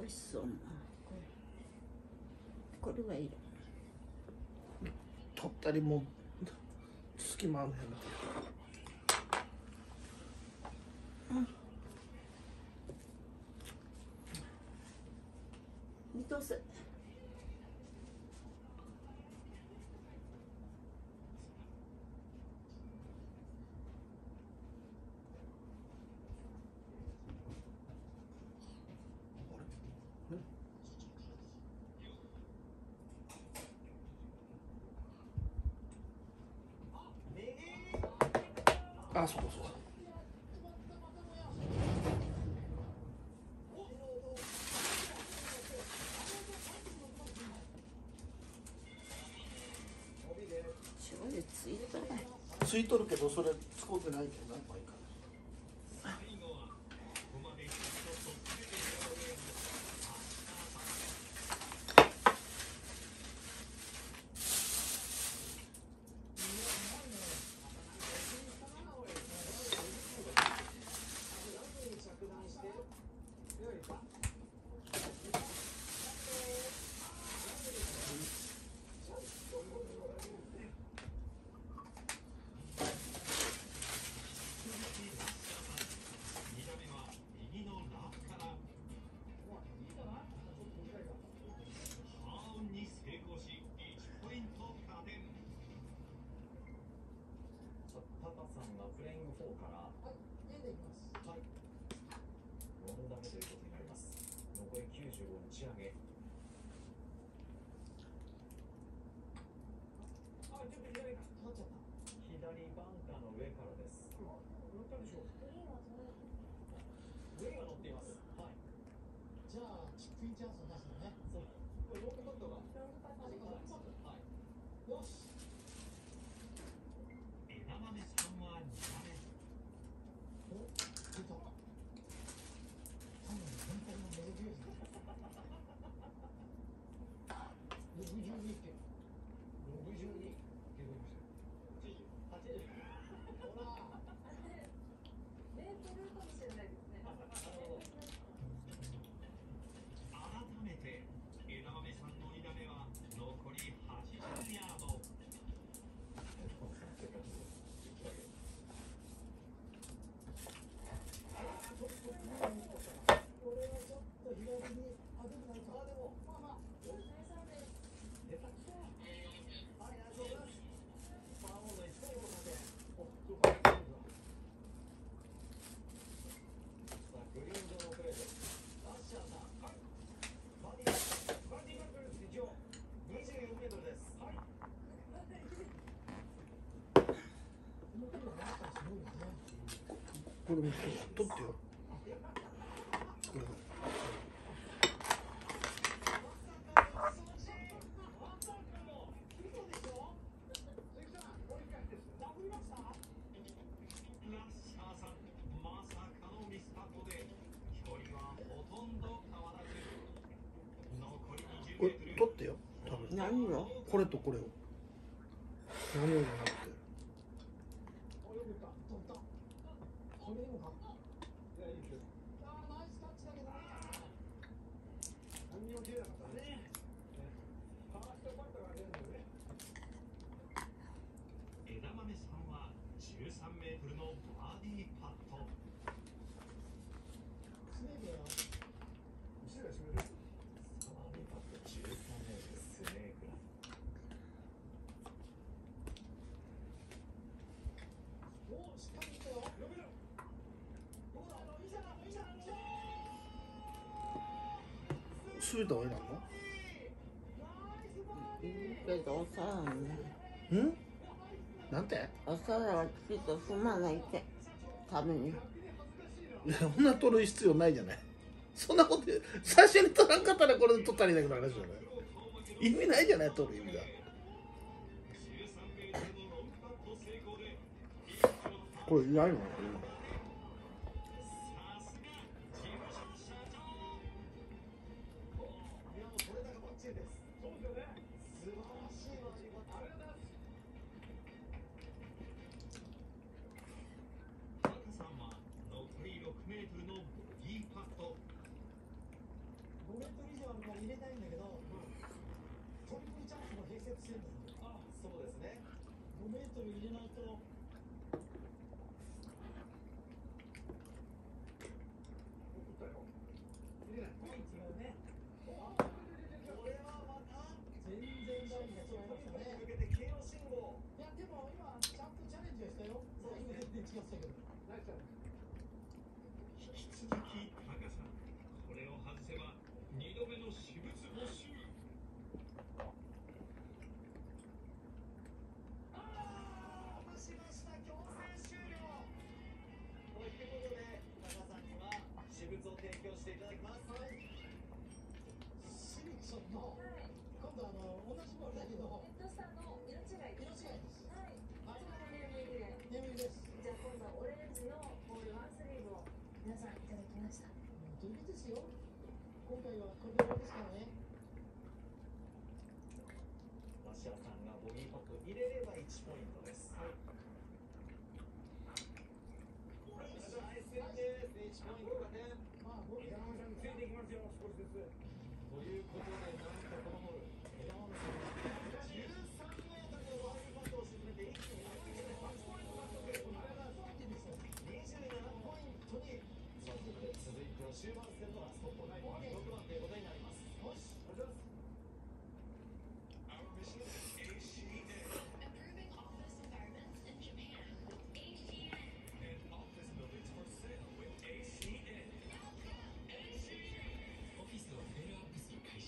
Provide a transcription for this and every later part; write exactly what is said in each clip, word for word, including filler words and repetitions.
美味しそうな。これはいる。 取ったりも隙間あるやな。 見通せ。 あ、そうかそうか。 醤油ついてない。 ついとるけどそれ使ってないけど何枚か。これも取ってよ。これこれ取ってよ。多分何を？ これとこれを。何をじゃなくて。すべてはいらんの？ けどお皿はね。 ん？なんて？ お皿はきちっと踏まないてために。 いや、そんな取る必要ないじゃない。そんなこと最初に取らんかったらこれで取ったらいいだけの話じゃない。意味ないじゃない、取る意味が。これいないの？ ごメートル以上あるから入れたいんだけど、トリプルチャンスも併設してるんだよ。あ、そうですね。ごメートル入れないと。違うね。あ、これはまた全然ラインが違いましたね。向けて黄色信号。いやでも今ちゃんとチャレンジはしたよ。最後全然違ったけど。 引き続き高さ。これを外せばにどめの私物没収。 ああ、外しました。強制終了。ということで高さんには私物を提供していただきます。はい。シリクションの、今度あの同じボールだけどヘッドスターの色違い色違いです。 はい。こちらのネーム入りで。 ネーム入りです。 じゃあ今度オレンジのボールワンスリーブを皆さんいただきました。 当然ですよ。今回はこれで終わりですからね。マシアさんがボギーパット入れればいちポイントです。はい。ナイスです。いちポイント加点。まあボギー山本さんについていきますよ。少しずつ。ということでなんとこのホール枝豆さんがじゅうさんメートルのバーディーパットを沈めて一気にはちポイント獲得。これがにじゅうななポイントに続いて続いては終盤戦のラストポイントろくばんということになります。よし、お願いします。 Our mission is A C N. Improving office environments in Japan. A C N. And office buildings for sale with A C N. オフィスをレベルアップする会社。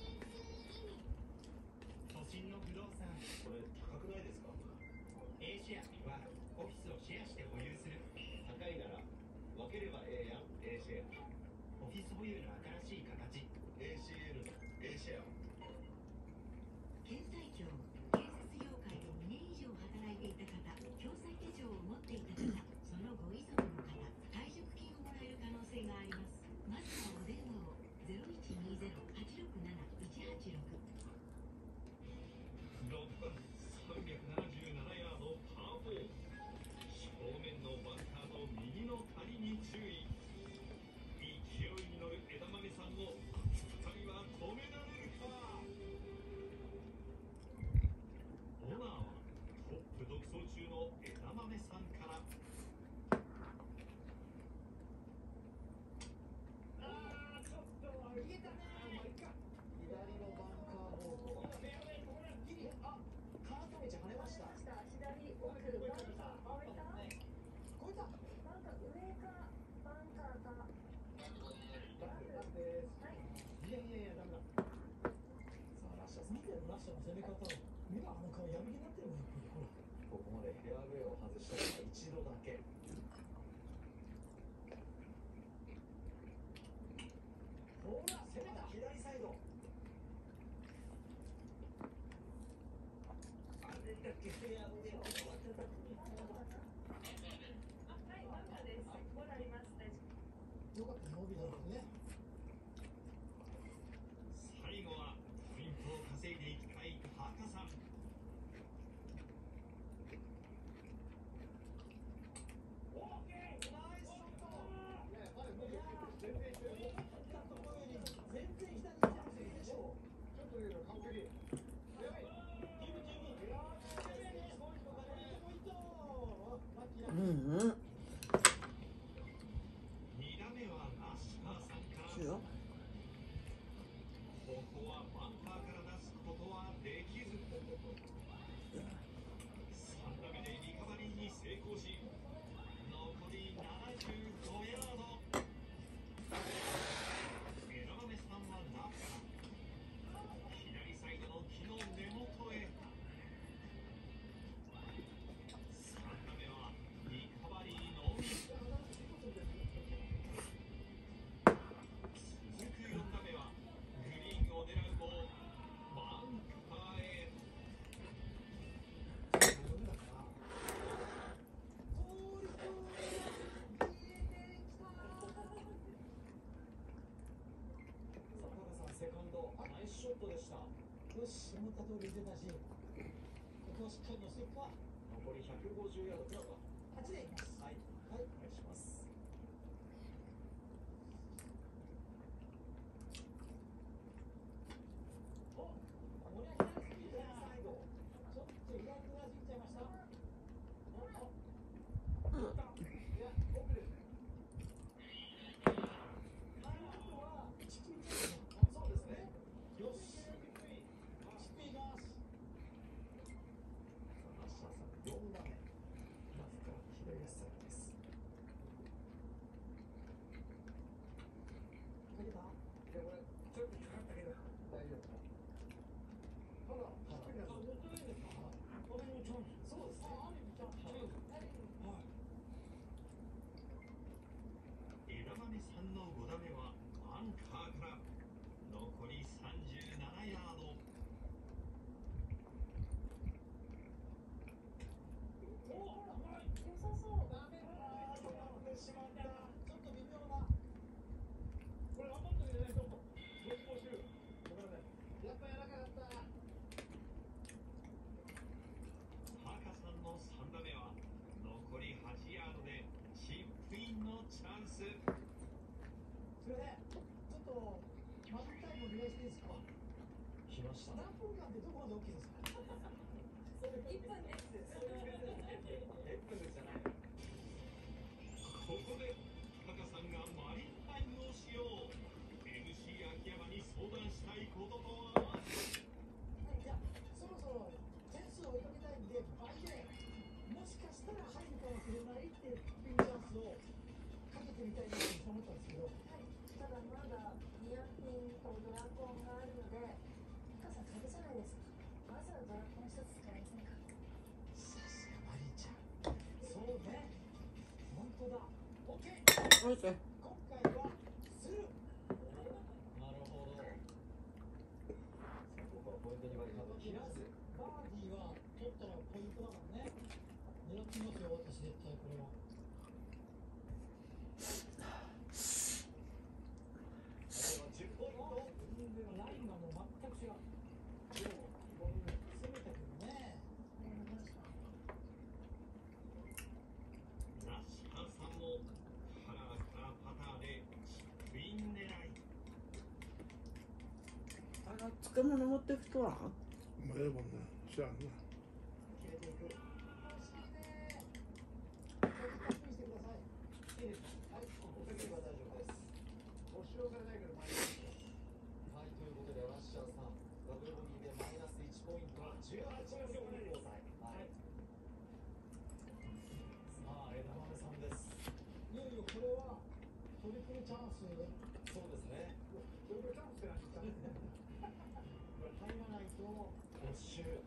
都心の不動産これ高くないですか？ A シェアはオフィスをシェアして保有する。 高いなら分ければええやん。 A シェア。 オフィス保有の新しい形。 エーシーエル の A シェア。 経済庁警察業界でにねん以上働いていた方、共済手帳を持っていた方、そのご遺族の方、退職金をもらえる可能性があります。まずはお電話を。 ゼロいちにゼロ はちろくなな いちはちろく。 ろくばんさんびゃくななじゅうななヤードパーフォー。正面のバンカーの右の谷に注意。勢いに乗る枝豆さんをふたりは止められるか。オナーはトップ独走中の枝豆さんから。 あー、ちょっと逃げたね。左のバンカーボード。ギリ、あ、カート道跳ねました。 左奥バンカー。あ、置いた？ 超えた。 なんか上かバンカーか。 ダメです。 はい。 いやいやいや、ダメだ。さあ、ラッシャーさん。見てるラッシャーの攻め方を。目があの顔やる気になってるもん、やっぱり。ほら。ここまでフェアウェイを外したのは一度だけ。ほら、攻めた左サイド。あれだけフェアウェイを終わってた。 あ、はい、バンカーです。ボールあります。大丈夫。 よかったね、帯だろうね。 最後はポイントを稼いでいきたいタカさん。 オーケー、ナイスショット。いや、まだ無理。全然いってる。思ったところより全然左に行ってますでしょ。ちょっといいの、完璧。やばい。十分十分。いやー、ポイントがね、ポイント。ラッキーラッキー。 うんうん。 に打目はナッシャーさんから。 そうよ。 ここはバンカーから出すことはできず。さん打目でリカバリーに成功し、残りななじゅうごヤード。枝豆さんはラフから左サイドの木の根元へ。さん打目はリカバリーのみ。続くよん打目はグリーンを狙うもバンカーへ。 セカンド、ナイスショットでした。よし、思った通り出たし、ここはしっかり乗せていくか。残りひゃくごじゅうヤード、プランははちでいきます。はい、はい、お願いします。 しまった。ちょっと微妙な。これ頑張ってるじゃないと。どっちもシュー。ごめんなさい。やっぱ柔らかかった。 タカさんのさん打目は残りはちヤードでチップインのチャンス。 すいません。ちょっとマジタイムお願いしていいですか。 来ました。 何分間でどこまで OK ですか。 それいっぷんです。 えっぷんじゃない。 ここでタカさんがマリンタイムを使用。 エムシー 秋山に相談したいこととは。 はい、じゃあそろそろ点数を追いかけたいんで倍でもしかしたら入るかもしれないっていうピンチャンスをかけてみたいなと思ったんですけど。 はい、ただまだニアピンとドラコンがあるので、タカさん壁じゃないですか。まずはドラコン一つ使いませんか。 さすがマリンちゃん。そうね。本当だ。オッケー。 おいしい。 今回はする。 なるほど。ここはポイントに割り切らず。 バーディーは取ったらポイントだからね。狙ってみますよ、私絶対これは。 じゅっポイント。 全然ラインがもう全く違う。でもボール攻めたけどね。 ラッシャーさんもカラーからパターでチップイン狙い。 あの漬物持ってくとは。 まあええもんね知らんな。 決めていく。惜しいね。ちょっと確認してください。いいですか。はい、おかければ大丈夫です。押し寄せないから前に。 はい、ということでラッシャーさん、ダブルボギーでマイナスいちポイント、じゅうはちポイントに交代。はい。さあ、枝豆さんです。 いよいよこれはトリプルチャンス。 そうですね。 トリプルチャンスってなっちゃったね。これ入らないと。 ご周。